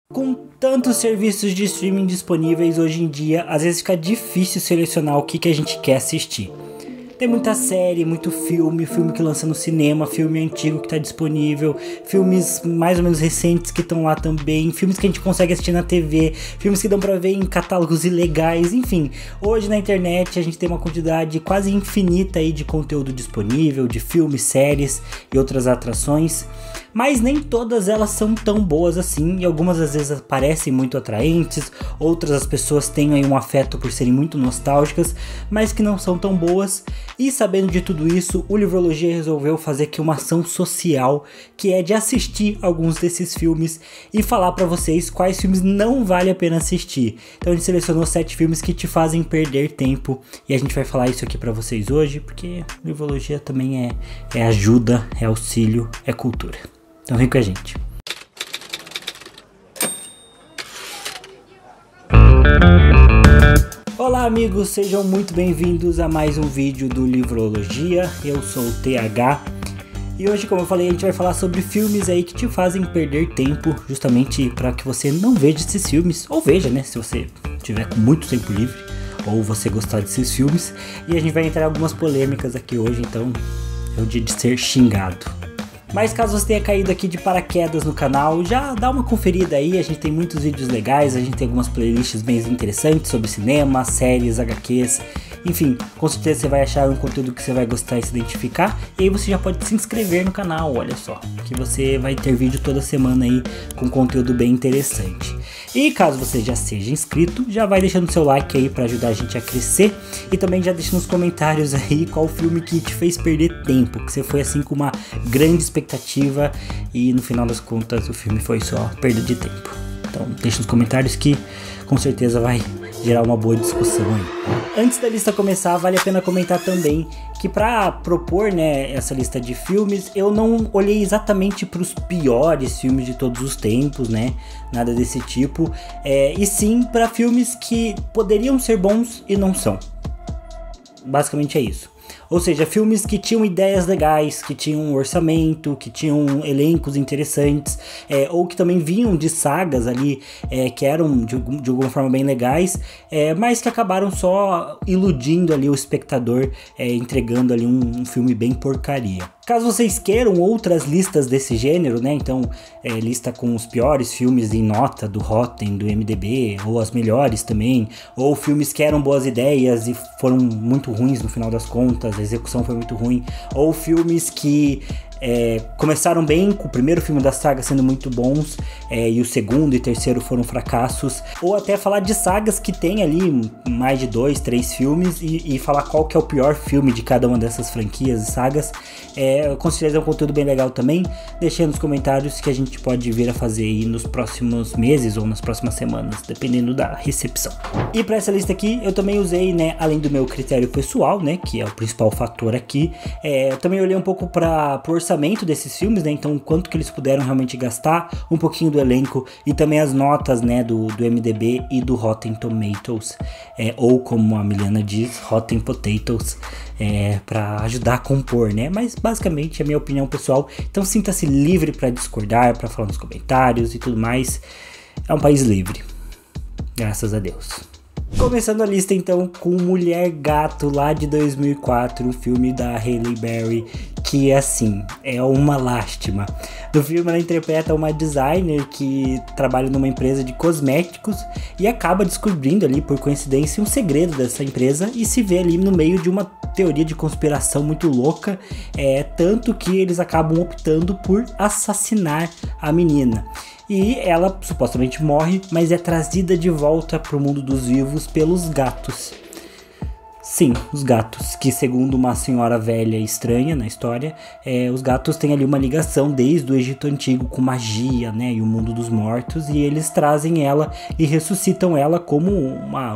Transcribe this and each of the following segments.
Com tantos serviços de streaming disponíveis hoje em dia, às vezes fica difícil selecionar o que a gente quer assistir. Tem muita série, muito filme que lança no cinema, filme antigo que tá disponível, filmes mais ou menos recentes que estão lá também, filmes que a gente consegue assistir na TV, filmes que dão pra ver em catálogos ilegais, enfim. Hoje na internet a gente tem uma quantidade quase infinita aí de conteúdo disponível, de filmes, séries e outras atrações. Mas nem todas elas são tão boas assim, e algumas às vezes parecem muito atraentes, outras as pessoas têm aí um afeto por serem muito nostálgicas, mas que não são tão boas. E sabendo de tudo isso, o Livrologia resolveu fazer aqui uma ação social, que é de assistir alguns desses filmes e falar pra vocês quais filmes não vale a pena assistir. Então a gente selecionou 7 filmes que te fazem perder tempo, e a gente vai falar isso aqui pra vocês hoje, porque Livrologia também é ajuda, é auxílio, é cultura. Então vem com a gente. Olá amigos, sejam muito bem-vindos a mais um vídeo do Livrologia. Eu sou o TH e hoje, como eu falei, a gente vai falar sobre filmes aí que te fazem perder tempo, justamente para que você não veja esses filmes, ou veja, né, se você tiver com muito tempo livre, ou você gostar desses filmes. E a gente vai entrar em algumas polêmicas aqui hoje, então é o dia de ser xingado. Mas caso você tenha caído aqui de paraquedas no canal, já dá uma conferida aí, a gente tem muitos vídeos legais, a gente tem algumas playlists bem interessantes sobre cinema, séries, HQs, enfim, com certeza você vai achar um conteúdo que você vai gostar e se identificar, e aí você já pode se inscrever no canal, olha só, que você vai ter vídeo toda semana aí com conteúdo bem interessante. E caso você já seja inscrito, já vai deixando seu like aí para ajudar a gente a crescer, e também já deixa nos comentários aí qual filme que te fez perder tempo, que você foi assim com uma grande expectativa e no final das contas o filme foi só perda de tempo. Então deixa nos comentários que com certeza vai gerar uma boa discussão aí. Antes da lista começar, vale a pena comentar também que para propor, né, essa lista de filmes, eu não olhei exatamente para os piores filmes de todos os tempos, né, nada desse tipo, e sim para filmes que poderiam ser bons e não são. Basicamente é isso. Ou seja, filmes que tinham ideias legais, que tinham um orçamento, que tinham elencos interessantes, ou que também vinham de sagas ali, que eram de alguma forma bem legais, mas que acabaram só iludindo ali o espectador, entregando ali um filme bem porcaria. Caso vocês queiram outras listas desse gênero, né, então lista com os piores filmes em nota do Rotten, do MDB, ou as melhores também, ou filmes que eram boas ideias e foram muito ruins no final das contas, a execução foi muito ruim, ou filmes que começaram bem, com o primeiro filme da saga sendo muito bons, e o segundo e terceiro foram fracassos, ou até falar de sagas que tem ali mais de 2, 3 filmes e falar qual que é o pior filme de cada uma dessas franquias e sagas. Com certeza é um conteúdo bem legal também. Deixe aí nos comentários que a gente pode vir a fazer aí nos próximos meses ou nas próximas semanas, dependendo da recepção. E para essa lista aqui eu também usei, né, além do meu critério pessoal, né, que é o principal fator aqui, eu também olhei um pouco para o orçamento desses filmes, né, então quanto que eles puderam realmente gastar, um pouquinho do elenco e também as notas, né, do MDB e do Rotten Tomatoes, ou como a Milena diz, Rotten Potatoes, para ajudar a compor, né, mas basicamente é a minha opinião pessoal, então sinta-se livre para discordar, para falar nos comentários e tudo mais, é um país livre, graças a Deus. Começando a lista então com Mulher Gato, lá de 2004, o filme da Halle Berry, que assim, é uma lástima. No filme ela interpreta uma designer que trabalha numa empresa de cosméticos e acaba descobrindo ali por coincidência um segredo dessa empresa e se vê ali no meio de uma teoria de conspiração muito louca, tanto que eles acabam optando por assassinar a menina. E ela supostamente morre, mas é trazida de volta para o mundo dos vivos pelos gatos. Sim, os gatos, que segundo uma senhora velha e estranha na história, os gatos têm ali uma ligação desde o Egito Antigo com magia, né, e o mundo dos mortos, e eles trazem ela e ressuscitam ela como uma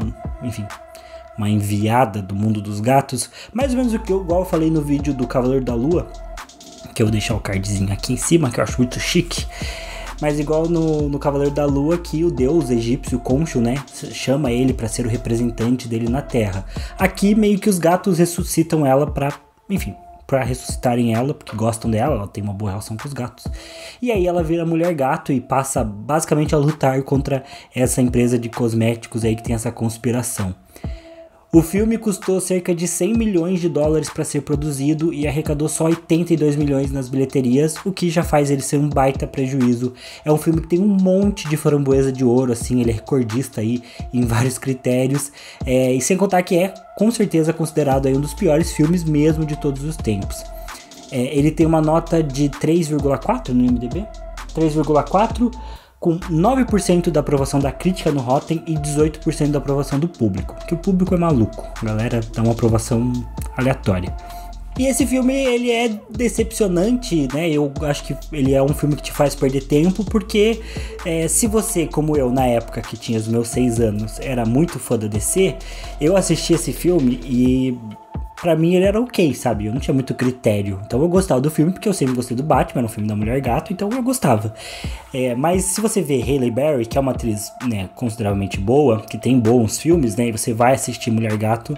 enviada do mundo dos gatos, mais ou menos igual eu falei no vídeo do Cavaleiro da Lua, que eu vou deixar o cardzinho aqui em cima, que eu acho muito chique. Mas igual no Cavaleiro da Lua, que o deus egípcio Khonshu, né, chama ele para ser o representante dele na Terra. Aqui meio que os gatos ressuscitam ela para, enfim, pra ressuscitarem ela, porque gostam dela, ela tem uma boa relação com os gatos. E aí ela vira mulher gato e passa basicamente a lutar contra essa empresa de cosméticos aí que tem essa conspiração. O filme custou cerca de 100 milhões de dólares para ser produzido e arrecadou só 82 milhões nas bilheterias, o que já faz ele ser um baita prejuízo. É um filme que tem um monte de framboesa de ouro, assim, ele é recordista aí em vários critérios, e sem contar que é com certeza considerado aí um dos piores filmes mesmo de todos os tempos. Ele tem uma nota de 3,4 no IMDb, 3,4, com 9% da aprovação da crítica no Rotten e 18% da aprovação do público, que o público é maluco, a galera dá uma aprovação aleatória. E esse filme, ele é decepcionante, né, eu acho que ele é um filme que te faz perder tempo, porque se você, como eu, na época que tinha os meus 6 anos, era muito fã da DC, eu assisti esse filme e... pra mim ele era ok, sabe? Eu não tinha muito critério. Então eu gostava do filme porque eu sempre gostei do Batman, era um filme da Mulher Gato, então eu gostava. Mas se você vê Halle Berry, que é uma atriz, né, consideravelmente boa, que tem bons filmes, né, e você vai assistir Mulher Gato...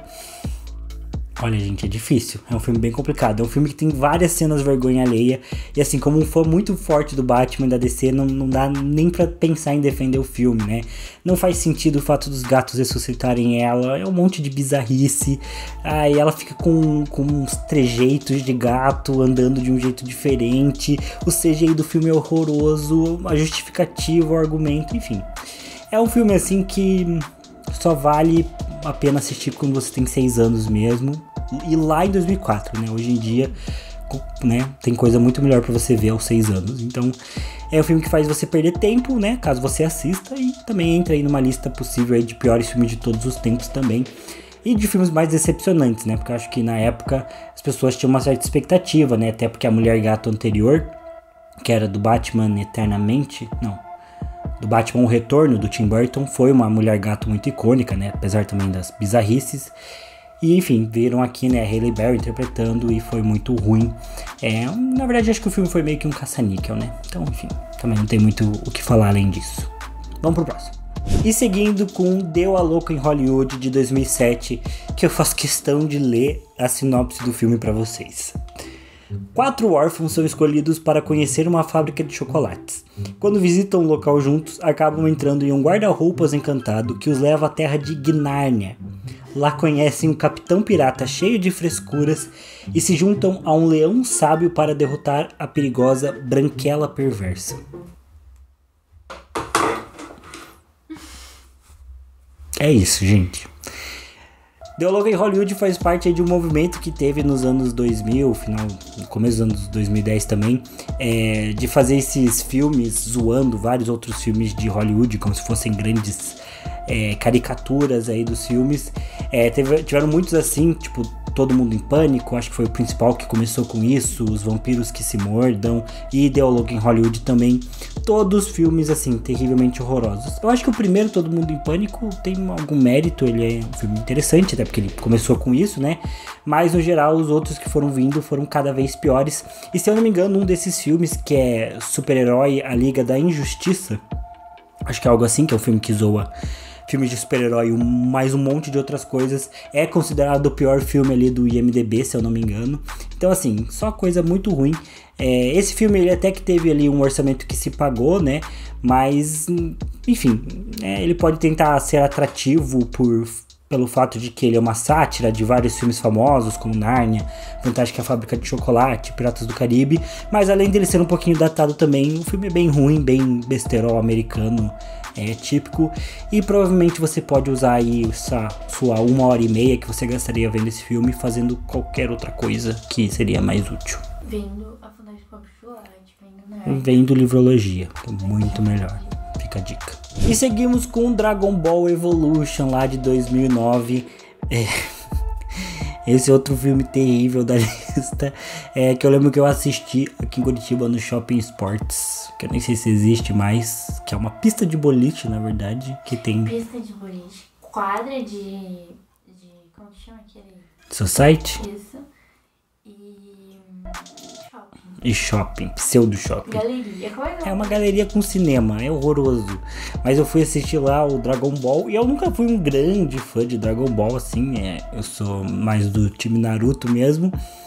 Olha, gente, é difícil. É um filme bem complicado. É um filme que tem várias cenas vergonha alheia. E assim, como um fã muito forte do Batman e da DC, não dá nem pra pensar em defender o filme, né? Não faz sentido o fato dos gatos ressuscitarem ela. É um monte de bizarrice. Aí ela fica com uns trejeitos de gato, andando de um jeito diferente. O CGI do filme é horroroso. A justificativa, o argumento, enfim. É um filme assim que só vale a pena assistir quando você tem 6 anos mesmo. E lá em 2004, né? Hoje em dia, né, tem coisa muito melhor pra você ver aos 6 anos. Então, é um filme que faz você perder tempo, né? Caso você assista. E também entra aí numa lista possível aí de piores filmes de todos os tempos também. E de filmes mais decepcionantes, né? Porque eu acho que na época as pessoas tinham uma certa expectativa, né? Até porque a Mulher Gato anterior, que era do Batman Eternamente... Não. Do Batman O Retorno, do Tim Burton, foi uma Mulher Gato muito icônica, né? Apesar também das bizarrices. E enfim, viram aqui, né, a Halle Berry interpretando e foi muito ruim. Na verdade, acho que o filme foi meio que um caça-níquel, né? Então, enfim, também não tem muito o que falar além disso. Vamos pro próximo. E seguindo com Deu a Louca em Hollywood, de 2007, que eu faço questão de ler a sinopse do filme pra vocês. 4 órfãos são escolhidos para conhecer uma fábrica de chocolates. Quando visitam o local juntos, acabam entrando em um guarda-roupas encantado que os leva à terra de Gnárnia. Lá conhecem um capitão pirata cheio de frescuras e se juntam a um leão sábio para derrotar a perigosa Branquela Perversa. É isso, gente. Deu a Louca em Hollywood faz parte de um movimento que teve nos anos 2000, no começo dos anos 2010 também, de fazer esses filmes zoando vários outros filmes de Hollywood, como se fossem grandes caricaturas aí dos filmes. Tiveram muitos assim, tipo Todo Mundo em Pânico, acho que foi o principal que começou com isso, Os Vampiros que se Mordam e Deu a Louca em Hollywood também. Todos filmes assim, terrivelmente horrorosos. Eu acho que o primeiro, Todo Mundo em Pânico, tem algum mérito, ele é um filme interessante, até porque ele começou com isso, né? Mas no geral, os outros que foram vindo foram cada vez piores. E se eu não me engano, um desses filmes, que é Super-Herói, A Liga da Injustiça, acho que é algo assim, que é um filme que zoa filmes de super-herói, mais um monte de outras coisas, é considerado o pior filme ali do IMDb, se eu não me engano. Então assim, só coisa muito ruim. Esse filme, ele até que teve ali um orçamento que se pagou, né, mas enfim, ele pode tentar ser atrativo pelo fato de que ele é uma sátira de vários filmes famosos, como Nárnia, Fantástica Fábrica de Chocolate, Piratas do Caribe, mas além dele ser um pouquinho datado também, o filme é bem ruim, bem besterol americano, típico, e provavelmente você pode usar aí essa sua 1h30 que você gastaria vendo esse filme fazendo qualquer outra coisa que seria mais útil. Vendo a Fantástica Fábrica de Chocolate, vendo Nárnia. Vendo Livrologia, que é muito melhor. Fica a dica. E seguimos com Dragon Ball Evolution, lá de 2009. Esse outro filme terrível da lista, que eu lembro que eu assisti aqui em Curitiba no Shopping Sports, que eu nem sei se existe mais, que é uma pista de boliche, na verdade, que tem... Pista de boliche, quadra de como que chama aquele? Society? Isso. E shopping. E shopping, pseudo-shopping. Galeria, como é que É uma galeria com cinema, é horroroso. Mas eu fui assistir lá o Dragon Ball e eu nunca fui um grande fã de Dragon Ball, assim, eu sou mais do time Naruto mesmo.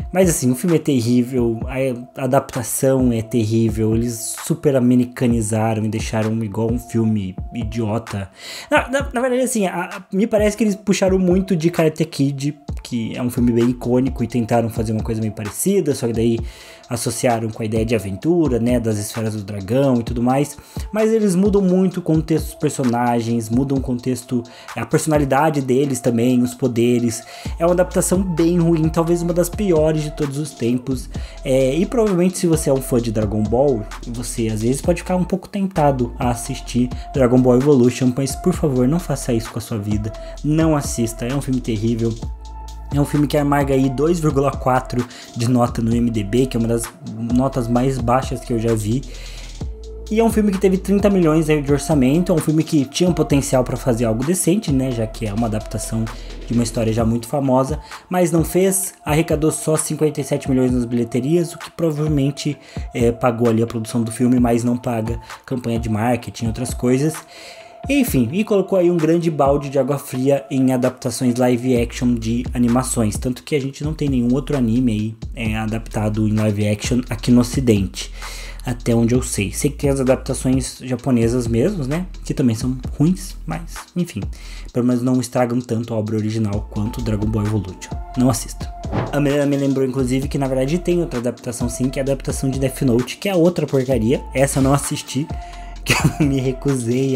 Mas assim, o filme é terrível, a adaptação é terrível, eles super americanizaram e deixaram igual um filme idiota. Na verdade, assim, me parece que eles puxaram muito de Karate Kid, que é um filme bem icônico, e tentaram fazer uma coisa meio parecida, só que daí associaram com a ideia de aventura, né, das esferas do dragão e tudo mais, mas eles mudam muito o contexto dos personagens, mudam o contexto, a personalidade deles também, os poderes. É uma adaptação bem ruim, talvez uma das piores de todos os tempos, e provavelmente se você é um fã de Dragon Ball, você às vezes pode ficar um pouco tentado a assistir Dragon Ball Evolution, mas por favor, não faça isso com a sua vida, não assista, é um filme terrível. É um filme que amarga aí 2,4 de nota no IMDb, que é uma das notas mais baixas que eu já vi. E é um filme que teve 30 milhões aí de orçamento, é um filme que tinha um potencial para fazer algo decente, né, já que é uma adaptação de uma história já muito famosa, mas não fez, arrecadou só 57 milhões nas bilheterias, o que provavelmente pagou ali a produção do filme, mas não paga campanha de marketing e outras coisas. Enfim, e colocou aí um grande balde de água fria em adaptações live action de animações, tanto que a gente não tem nenhum outro anime aí adaptado em live action aqui no ocidente, até onde eu sei. Sei que tem as adaptações japonesas mesmo, né, que também são ruins, mas enfim, pelo menos não estragam tanto a obra original quanto Dragon Ball Evolution. Não assista. A Milena me lembrou inclusive que na verdade tem outra adaptação sim, que é a adaptação de Death Note, que é outra porcaria, essa eu não assisti, que eu me recusei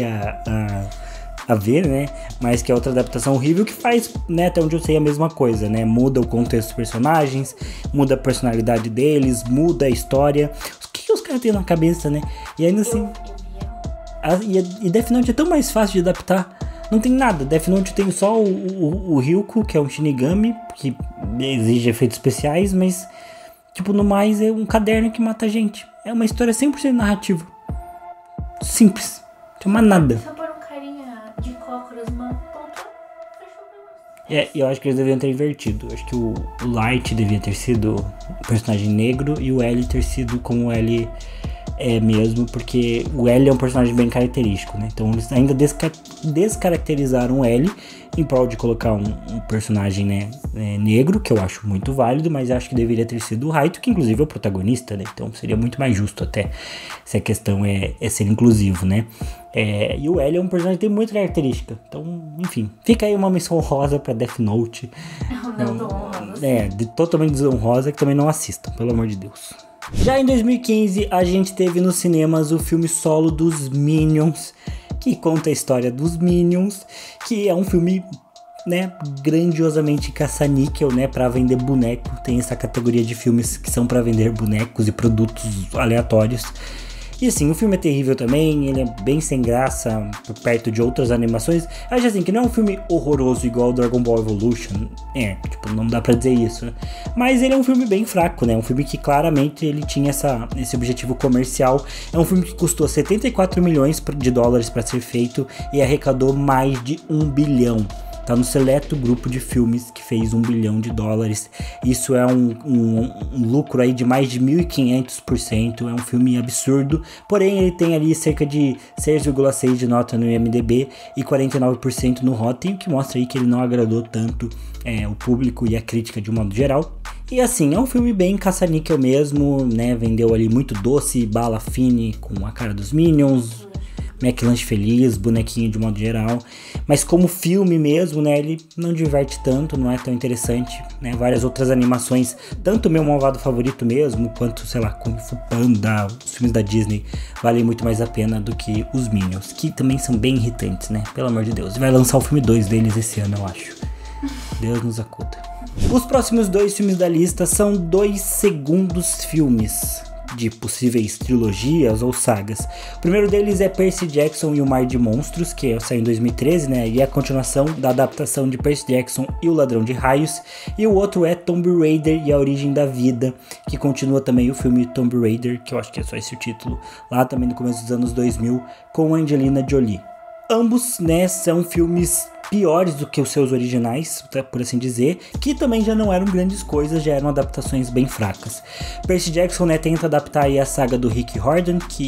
a ver, né, mas que é outra adaptação horrível que faz, né, até onde eu sei a mesma coisa, né, muda o contexto dos personagens, muda a personalidade deles, muda a história, o que os caras têm na cabeça, né, e ainda assim, e Death Note é tão mais fácil de adaptar, não tem nada, Death Note tem só o Ryuko, que é um Shinigami, que exige efeitos especiais, mas, tipo, no mais é um caderno que mata a gente, é uma história 100% narrativa. Simples, não tem mais nada. Só por um carinha de cócoras, uma ponta, fechou. Eu acho que eles deviam ter invertido. Eu acho que o Light devia ter sido um personagem negro e o L ter sido como o L é mesmo, porque o L é um personagem bem característico, né? Então eles ainda descaracterizaram o L em prol de colocar um personagem, né, negro, que eu acho muito válido, mas acho que deveria ter sido o Raito, que inclusive é o protagonista, né? Então seria muito mais justo até, se a questão é ser inclusivo, né? E o L é um personagem que tem muita característica. Então, enfim, fica aí uma menção honrosa pra Death Note. Totalmente desonrosa, que também não assistam, pelo amor de Deus. Já em 2015, a gente teve nos cinemas o filme solo dos Minions, que conta a história dos Minions, que é um filme, né, grandiosamente caça-níquel, né, pra vender boneco. Tem essa categoria de filmes que são pra vender bonecos e produtos aleatórios. E assim, o filme é terrível também, ele é bem sem graça por perto de outras animações. Acho assim, que não é um filme horroroso igual Dragon Ball Evolution, tipo, não dá pra dizer isso, né? Mas ele é um filme bem fraco, né? Um filme que claramente ele tinha esse objetivo comercial. É um filme que custou 74 milhões de dólares pra ser feito e arrecadou mais de 1 bilhão. Tá no seleto grupo de filmes que fez 1 bilhão de dólares. Isso é um lucro aí de mais de 1.500%. É um filme absurdo. Porém, ele tem ali cerca de 6,6 de nota no IMDb e 49% no Rotten, o que mostra aí que ele não agradou tanto o público e a crítica de um modo geral. E assim, é um filme bem caça-níquel mesmo, né? Vendeu ali muito doce, bala fine com a cara dos Minions, McLanche feliz, bonequinho de modo geral, mas como filme mesmo, né, ele não diverte tanto, não é tão interessante, né, várias outras animações, tanto o meu malvado favorito mesmo, quanto, sei lá, Kung Fu Panda, os filmes da Disney, valem muito mais a pena do que os Minions, que também são bem irritantes, né, pelo amor de Deus, e vai lançar o filme 2 deles esse ano, eu acho, Deus nos acuda. Os próximos 2 filmes da lista são 2 segundos filmes de possíveis trilogias ou sagas. O primeiro deles é Percy Jackson e o Mar de Monstros, que saiu em 2013, né, e é a continuação da adaptação de Percy Jackson e o Ladrão de Raios. E o outro é Tomb Raider e a Origem da Vida, que continua também o filme Tomb Raider, que eu acho que é só esse o título, lá também no começo dos anos 2000, com Angelina Jolie. Ambos, né, são filmes piores do que os seus originais, por assim dizer, que também já não eram grandes coisas, já eram adaptações bem fracas. Percy Jackson, né, tenta adaptar aí a saga do Rick Riordan, que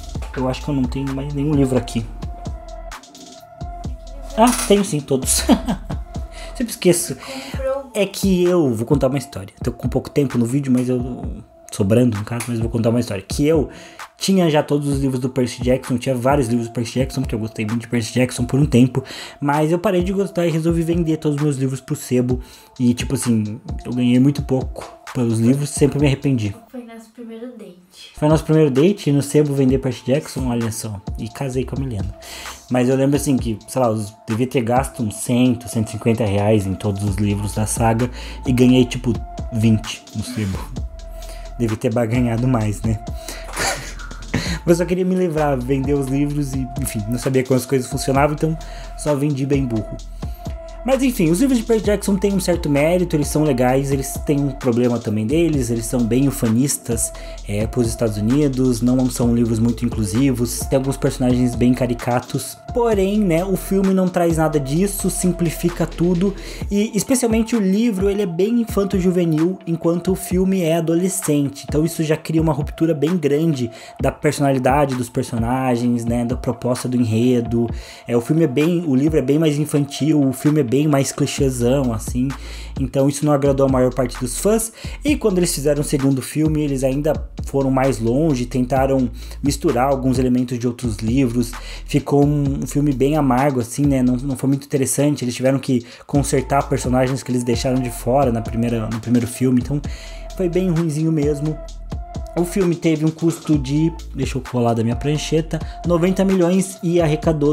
eu acho que eu não tenho mais nenhum livro aqui. Ah, tenho sim, todos. Sempre esqueço. é que eu vou contar uma história. Tô com pouco tempo no vídeo, mas sobrando no caso, mas eu vou contar uma história. Que eu tinha já todos os livros do Percy Jackson, tinha vários livros do Percy Jackson, porque eu gostei muito de Percy Jackson por um tempo, mas eu parei de gostar e resolvi vender todos os meus livros pro sebo, e tipo assim, eu ganhei muito pouco pelos livros, sempre me arrependi. Foi nosso primeiro date. Foi nosso primeiro date, no sebo vender Percy Jackson, olha só, e casei com a Milena. Mas eu lembro assim que, sei lá, eu devia ter gasto uns 100, 150 reais em todos os livros da saga, e ganhei tipo 20 no sebo. Devia ter barganhado mais, né? Mas eu só queria me livrar, vender os livros e, enfim, não sabia como as coisas funcionavam, então só vendi bem burro. Mas enfim, os livros de Percy Jackson têm um certo mérito, eles são legais, eles têm um problema também deles, eles são bem ufanistas para os Estados Unidos, não são livros muito inclusivos, tem alguns personagens bem caricatos, porém, né, o filme não traz nada disso, simplifica tudo, e especialmente o livro, ele é bem infanto-juvenil, enquanto o filme é adolescente, então isso já cria uma ruptura bem grande da personalidade dos personagens, né, da proposta do enredo, o livro é bem mais infantil, o filme é bem mais clichêzão, assim, então isso não agradou a maior parte dos fãs, e quando eles fizeram o segundo filme, eles ainda foram mais longe, tentaram misturar alguns elementos de outros livros, ficou um filme bem amargo, assim, né, não foi muito interessante, eles tiveram que consertar personagens que eles deixaram de fora no primeiro filme, então foi bem ruinzinho mesmo. O filme teve um custo de, deixa eu colar da minha prancheta, 90 milhões e arrecadou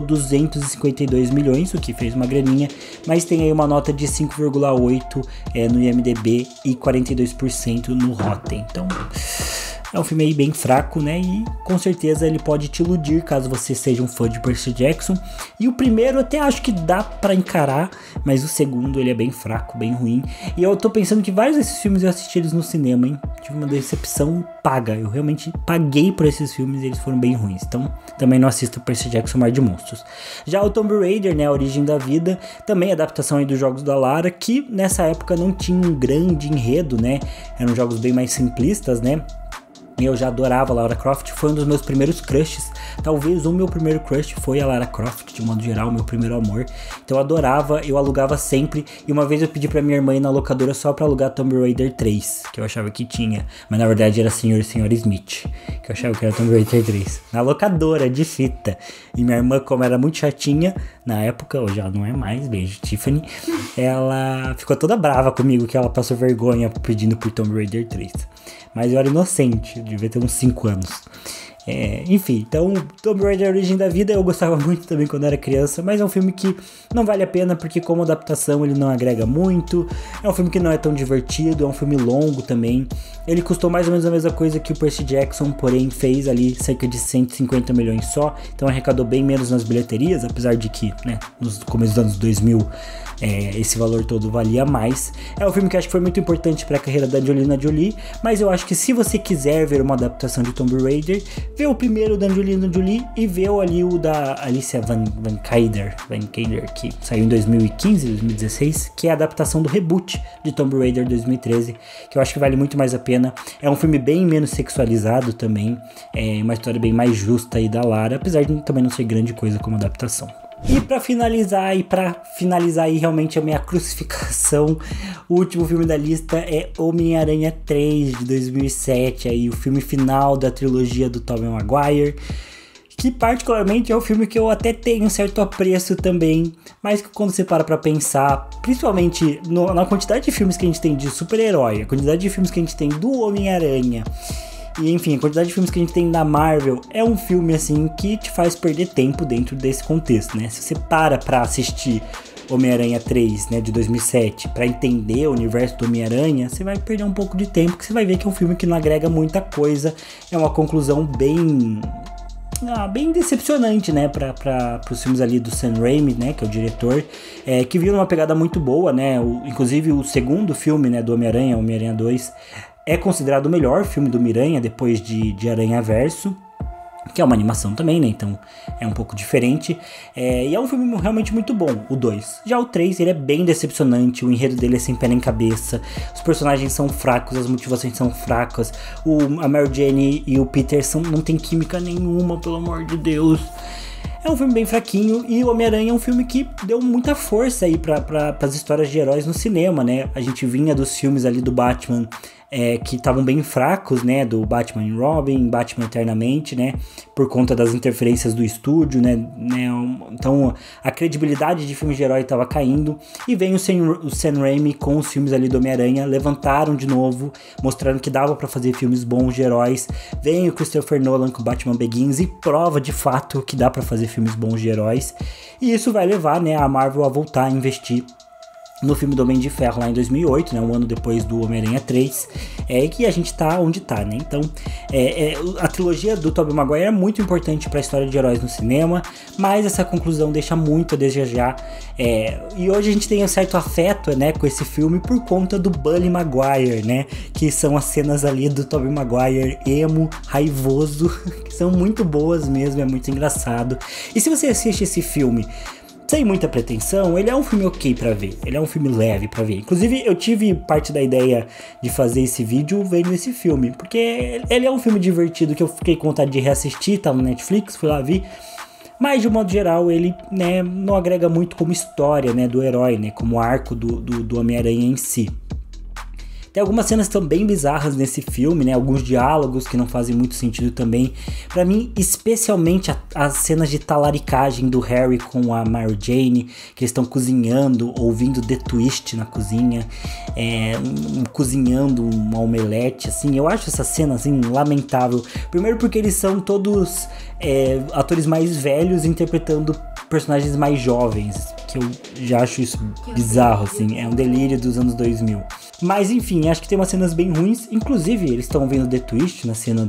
252 milhões, o que fez uma graninha, mas tem aí uma nota de 5,8 no IMDb e 42% no Rotten. Então, é um filme aí bem fraco, né? E com certeza ele pode te iludir caso você seja um fã de Percy Jackson. E o primeiro até acho que dá pra encarar, mas o segundo ele é bem fraco, bem ruim. E eu tô pensando que vários desses filmes eu assisti eles no cinema, hein? Tive uma decepção paga. Eu realmente paguei por esses filmes e eles foram bem ruins. Então também não assisto Percy Jackson Mar de Monstros. Já o Tomb Raider, né? A Origem da Vida, também adaptação aí dos jogos da Lara, que nessa época não tinha um grande enredo, né? Eram jogos bem mais simplistas, né? Eu já adorava a Lara Croft, foi um dos meus primeiros crushes, talvez o meu primeiro crush foi a Lara Croft, de modo geral, meu primeiro amor. Então eu adorava, eu alugava sempre, e uma vez eu pedi pra minha irmã ir na locadora só pra alugar Tomb Raider 3, que eu achava que tinha, mas na verdade era Senhor e Senhora Smith, que eu achava que era Tomb Raider 3, na locadora, de fita. E minha irmã, como era muito chatinha, na época, hoje ela não é mais, beijo Tiffany, ela ficou toda brava comigo, que ela passou vergonha pedindo por Tomb Raider 3. Mas eu era inocente, eu devia ter uns 5 anos. Enfim, então Tomb Raider Origem da Vida eu gostava muito também quando era criança, mas é um filme que não vale a pena porque como adaptação ele não agrega muito, é um filme que não é tão divertido, é um filme longo também, ele custou mais ou menos a mesma coisa que o Percy Jackson, porém fez ali cerca de 150 milhões só, então arrecadou bem menos nas bilheterias, apesar de que, né, nos começos dos anos 2000 esse valor todo valia mais. É um filme que acho que foi muito importante para a carreira da Angelina Jolie, mas eu acho que se você quiser ver uma adaptação de Tomb Raider, vê o primeiro da Angelina Jolie e vê ali o da Alicia Van Kader, que saiu em 2015, 2016, que é a adaptação do reboot de Tomb Raider 2013, que eu acho que vale muito mais a pena. É um filme bem menos sexualizado também, é uma história bem mais justa aí da Lara, apesar de também não ser grande coisa como adaptação. E pra finalizar aí realmente a minha crucificação, o último filme da lista é Homem-Aranha 3 de 2007, aí o filme final da trilogia do Tobey Maguire, que particularmente é um filme que eu até tenho um certo apreço também, mas que quando você para pra pensar, principalmente na quantidade de filmes que a gente tem de super-herói, a quantidade de filmes que a gente tem do Homem-Aranha, e enfim, a quantidade de filmes que a gente tem da Marvel é um filme assim que te faz perder tempo dentro desse contexto, né? Se você para pra assistir Homem-Aranha 3, né, de 2007, pra entender o universo do Homem-Aranha, você vai perder um pouco de tempo, que você vai ver que é um filme que não agrega muita coisa, é uma conclusão bem decepcionante, né, para os filmes ali do Sam Raimi, né, que é o diretor, que viu uma pegada muito boa, né, inclusive o segundo filme, né, do Homem-Aranha, Homem-Aranha 2, é considerado o melhor filme do Miranha depois de Aranhaverso, que é uma animação também, né, então é um pouco diferente, e é um filme realmente muito bom, o 2. Já o 3, ele é bem decepcionante, o enredo dele é sem pé nem cabeça, os personagens são fracos, as motivações são fracas, a Mary Jane e o Peter não tem química nenhuma, pelo amor de Deus. É um filme bem fraquinho e o Homem-Aranha é um filme que deu muita força aí para as histórias de heróis no cinema, né? A gente vinha dos filmes ali do Batman que estavam bem fracos, né, do Batman e Robin, Batman Eternamente, né, por conta das interferências do estúdio, né, então a credibilidade de filmes de herói estava caindo, e vem o Sam Raimi com os filmes ali do Homem-Aranha, levantaram de novo, mostrando que dava para fazer filmes bons de heróis, vem o Christopher Nolan com Batman Begins e prova de fato que dá para fazer filmes bons de heróis, e isso vai levar, né, a Marvel a voltar a investir no filme do Homem de Ferro lá em 2008, né, um ano depois do Homem-Aranha 3, que a gente tá onde tá, né, então a trilogia do Tobey Maguire é muito importante para a história de heróis no cinema, mas essa conclusão deixa muito a desejar, e hoje a gente tem um certo afeto, né, com esse filme por conta do Bully Maguire, né, que são as cenas ali do Tobey Maguire emo, raivoso, que são muito boas mesmo, é muito engraçado, e se você assiste esse filme sem muita pretensão, ele é um filme ok pra ver, ele é um filme leve pra ver. Inclusive, eu tive parte da ideia de fazer esse vídeo vendo esse filme, porque ele é um filme divertido que eu fiquei com vontade de reassistir, tá no Netflix, fui lá ver. Mas, de um modo geral, ele, né, não agrega muito como história, né, do herói, né, como arco do Homem-Aranha em si. Tem algumas cenas também bizarras nesse filme, né? Alguns diálogos que não fazem muito sentido também. Pra mim, especialmente as cenas de talaricagem do Harry com a Mary Jane, que eles estão cozinhando, ouvindo The Twist na cozinha, cozinhando uma omelete, assim. Eu acho essa cena, assim, lamentável. Primeiro porque eles são todos atores mais velhos interpretando personagens mais jovens, que eu já acho isso bizarro, assim. É um delírio dos anos 2000. Mas enfim, acho que tem umas cenas bem ruins. Inclusive, eles estão vendo The Twist na cena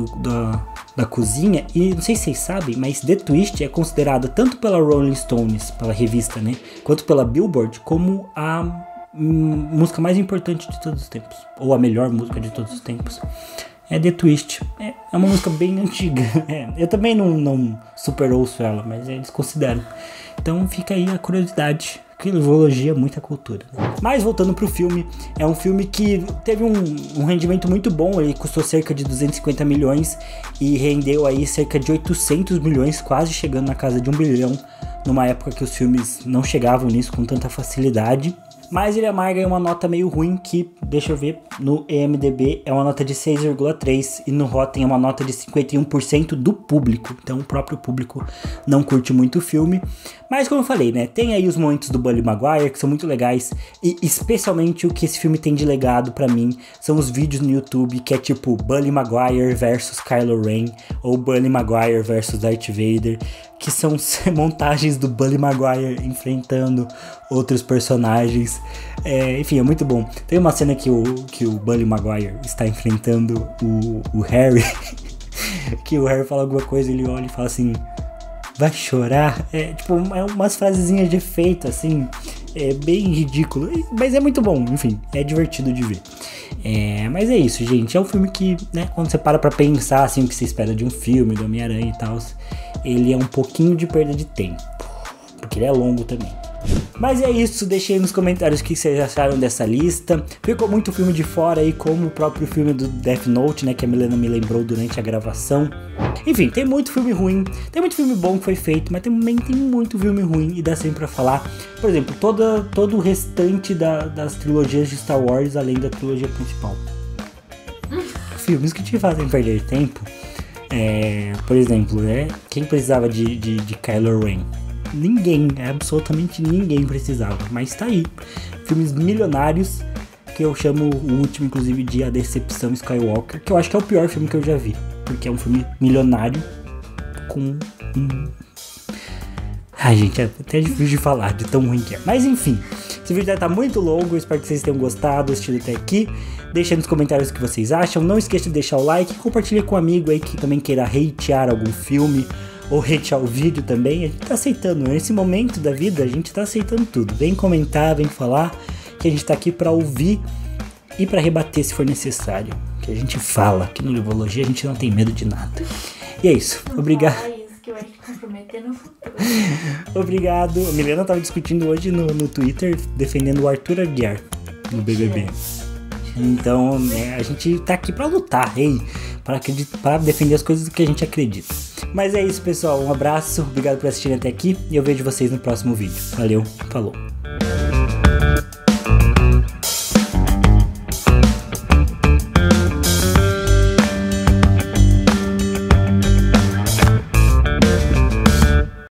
da cozinha. E não sei se vocês sabem, mas The Twist é considerada tanto pela Rolling Stones, pela revista, né, quanto pela Billboard, como a música mais importante de todos os tempos. Ou a melhor música de todos os tempos. É The Twist. É uma música bem antiga. Eu também não super ouço ela, mas eles consideram. Então fica aí a curiosidade. Que elogia muita cultura, né? Mas voltando pro filme, é um filme que teve um rendimento muito bom, ele custou cerca de 250 milhões e rendeu aí cerca de 800 milhões, quase chegando na casa de 1 bilhão, numa época que os filmes não chegavam nisso com tanta facilidade. Mas ele amarga uma nota meio ruim que, deixa eu ver, no IMDb é uma nota de 6,3 e no Rotten é uma nota de 51% do público. Então o próprio público não curte muito o filme. Mas como eu falei, né, tem aí os momentos do Bully Maguire que são muito legais. E especialmente o que esse filme tem de legado pra mim são os vídeos no YouTube que é tipo Bully Maguire versus Kylo Ren ou Bully Maguire versus Darth Vader, que são montagens do Bully Maguire enfrentando outros personagens. Enfim, é muito bom. Tem uma cena que o Bully Maguire está enfrentando o Harry, que o Harry fala alguma coisa, ele olha e fala assim, vai chorar? Umas frasezinhas de efeito, assim, bem ridículo, mas é muito bom, enfim, é divertido de ver. Mas é isso, gente, é um filme que, né, quando você para pra pensar, assim, o que você espera de um filme, do Homem-Aranha e tal, ele é um pouquinho de perda de tempo, porque ele é longo também. Mas é isso, deixem aí nos comentários o que vocês acharam dessa lista. Ficou muito filme de fora aí, como o próprio filme do Death Note, né, que a Milena me lembrou durante a gravação. Enfim, tem muito filme ruim, tem muito filme bom que foi feito, mas também tem muito filme ruim e dá sempre pra falar. Por exemplo, todo o restante das trilogias de Star Wars, além da trilogia principal. Filmes que te fazem perder tempo. Por exemplo, quem precisava de Kylo Ren? Ninguém, absolutamente ninguém precisava, mas tá aí, filmes milionários, que eu chamo o último inclusive de A Decepção Skywalker, que eu acho que é o pior filme que eu já vi, porque é um filme milionário com ai gente, é até difícil de falar de tão ruim que é, mas enfim, esse vídeo já tá muito longo, eu espero que vocês tenham gostado, assistido até aqui. Deixa aí nos comentários o que vocês acham, não esqueça de deixar o like, compartilha com um amigo aí que também queira hatear algum filme, ou hatear o vídeo também, a gente tá aceitando, nesse momento da vida a gente tá aceitando tudo, vem comentar, vem falar, que a gente tá aqui pra ouvir e pra rebater se for necessário, que a gente fala, que no Livrologia a gente não tem medo de nada. E é isso, obrigado. Que vai te comprometer no futuro. Obrigado, a Milena tava discutindo hoje no Twitter, defendendo o Arthur Aguiar no BBB. Então, a gente tá aqui pra lutar, pra defender as coisas que a gente acredita. Mas é isso, pessoal. Um abraço, obrigado por assistirem até aqui e eu vejo vocês no próximo vídeo. Valeu, falou!